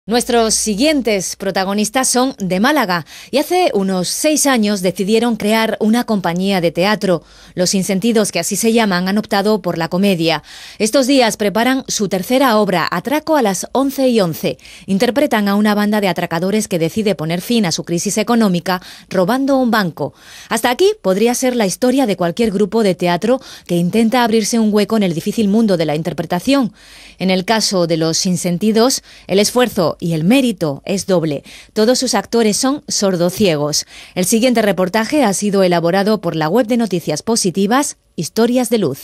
Nuestros siguientes protagonistas son de Málaga y hace unos 6 años decidieron crear una compañía de teatro. Los Sinsentidos, que así se llaman, han optado por la comedia. Estos días preparan su tercera obra, Atraco a las 11:11. Interpretan a una banda de atracadores que decide poner fin a su crisis económica robando un banco. Hasta aquí podría ser la historia de cualquier grupo de teatro que intenta abrirse un hueco en el difícil mundo de la interpretación. En el caso de Los Sinsentidos, el esfuerzo y el mérito es doble. Todos sus actores son sordociegos. El siguiente reportaje ha sido elaborado por la web de noticias positivas Historias de Luz.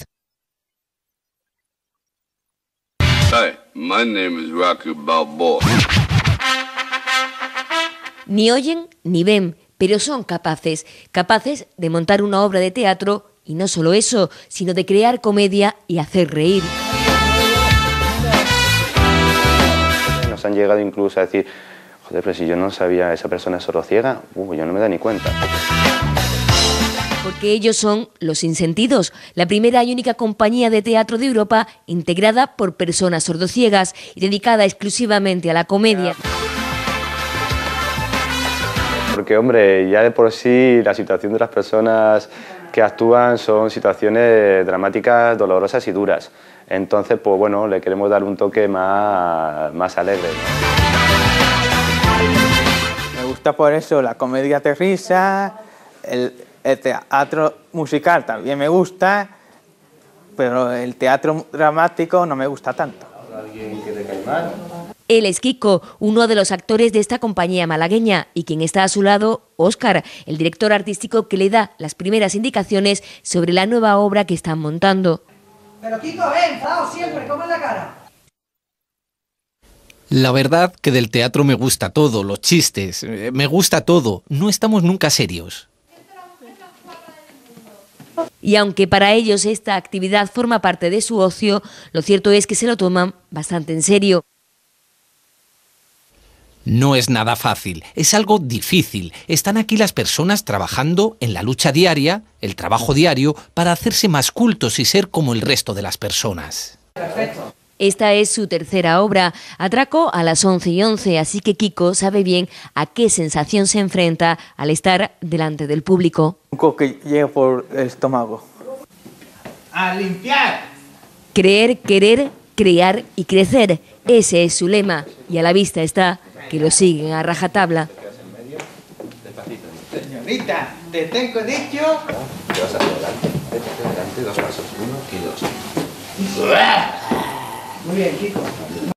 Hi, my name is Rocky Balboa. Ni oyen ni ven, pero son capaces de montar una obra de teatro y no solo eso, sino de crear comedia y hacer reír. Nos han llegado incluso a decir, joder, pero si yo no sabía, esa persona es sordociega, yo no me da ni cuenta. Porque ellos son Los Sinsentidos, la primera y única compañía de teatro de Europa integrada por personas sordociegas y dedicada exclusivamente a la comedia. Porque, hombre, ya de por sí la situación de las personas que actúan son situaciones dramáticas, dolorosas y duras. Entonces, pues bueno, le queremos dar un toque más alegre, ¿no? Me gusta por eso la comedia de risa, el teatro musical también me gusta, pero el teatro dramático no me gusta tanto. ¿Alguien que te cae mal? Él es Kiko, uno de los actores de esta compañía malagueña, y quien está a su lado, Óscar, el director artístico que le da las primeras indicaciones sobre la nueva obra que están montando. Pero Kiko, ven, enfadado siempre, ¿cómo es la cara? La verdad que del teatro me gusta todo, los chistes, me gusta todo, no estamos nunca serios. Y aunque para ellos esta actividad forma parte de su ocio, lo cierto es que se lo toman bastante en serio. No es nada fácil, es algo difícil. Están aquí las personas trabajando en la lucha diaria, el trabajo diario, para hacerse más cultos y ser como el resto de las personas. Perfecto. Esta es su tercera obra, Atraco a las 11:11, así que Kiko sabe bien a qué sensación se enfrenta al estar delante del público. Un poco que llega por el estómago. ¡A limpiar! Creer, querer, crear y crecer. Ese es su lema y a la vista está que lo siguen a rajatabla. Señorita, te tengo dicho... Te vas hacia adelante, vete hacia adelante, 2 pasos, 1 y 2. Muy bien, Kiko.